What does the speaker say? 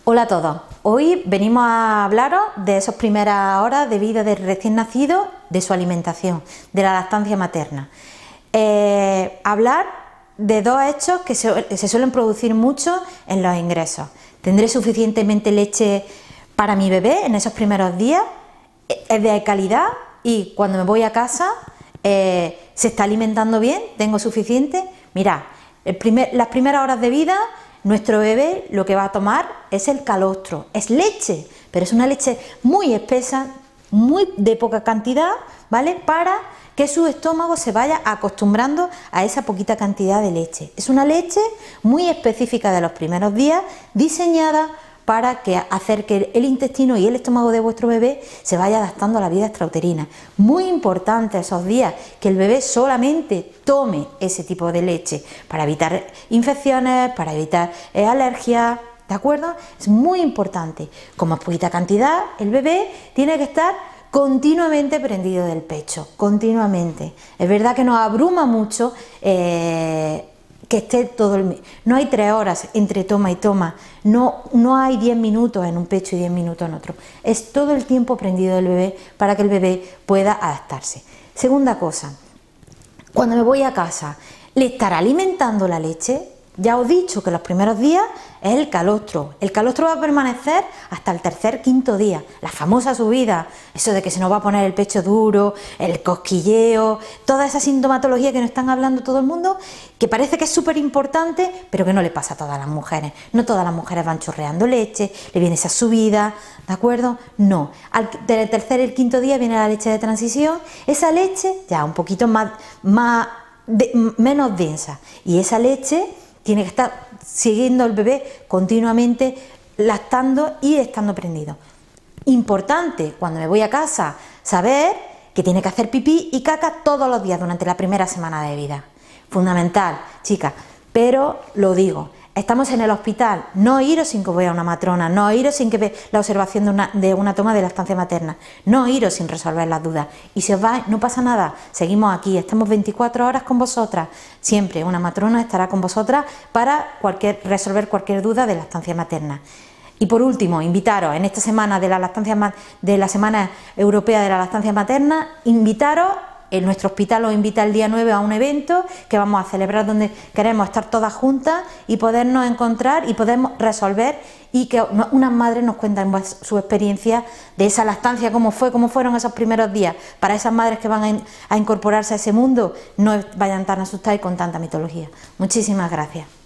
Hola a todos, hoy venimos a hablaros de esas primeras horas de vida del recién nacido, de su alimentación, de la lactancia materna. Hablar de dos hechos que se suelen producir mucho en los ingresos. ¿Tendré suficientemente leche para mi bebé en esos primeros días? ¿Es de calidad? Y cuando me voy a casa, ¿se está alimentando bien? ¿Tengo suficiente? Mirad, las primeras horas de vida, nuestro bebé lo que va a tomar es el calostro, es leche, pero es una leche muy espesa, muy de poca cantidad, ¿vale? Para que su estómago se vaya acostumbrando a esa poquita cantidad de leche. Es una leche muy específica de los primeros días, diseñada para hacer que el intestino y el estómago de vuestro bebé se vaya adaptando a la vida extrauterina. Muy importante esos días que el bebé solamente tome ese tipo de leche para evitar infecciones, para evitar alergias, ¿de acuerdo? Es muy importante. Como es poquita cantidad, el bebé tiene que estar continuamente prendido del pecho, continuamente. Es verdad que nos abruma mucho que esté no hay 3 horas entre toma y toma, no hay 10 minutos en un pecho y 10 minutos en otro, es todo el tiempo prendido del bebé para que el bebé pueda adaptarse. Segunda cosa, cuando me voy a casa, ¿le estará alimentando la leche? Ya os he dicho que los primeros días es el calostro va a permanecer hasta el tercer, quinto día, la famosa subida, eso de que se nos va a poner el pecho duro, el cosquilleo, toda esa sintomatología que nos están hablando todo el mundo, que parece que es súper importante, pero que no le pasa a todas las mujeres, no todas las mujeres van chorreando leche, le viene esa subida, ¿de acuerdo? No, del tercer y el quinto día viene la leche de transición, esa leche ya un poquito menos densa, y esa leche tiene que estar siguiendo el bebé continuamente, lactando y estando prendido. Importante, cuando me voy a casa, saber que tiene que hacer pipí y caca todos los días durante la primera semana de vida. Fundamental, chicas, pero lo digo, estamos en el hospital, no iros sin que os vea una matrona, no iros sin que vea la observación de una toma de lactancia materna, no iros sin resolver las dudas. Y si os vais, no pasa nada, seguimos aquí, estamos 24 horas con vosotras, siempre una matrona estará con vosotras para resolver cualquier duda de lactancia materna. Y por último, invitaros en esta semana de la Semana Europea de la Lactancia Materna, invitaros. En nuestro hospital os invita el día 9 a un evento que vamos a celebrar donde queremos estar todas juntas y podernos encontrar y podemos resolver y que unas madres nos cuenten su experiencia de esa lactancia, cómo fueron esos primeros días, para esas madres que van a incorporarse a ese mundo, no vayan tan asustadas y con tanta mitología. Muchísimas gracias.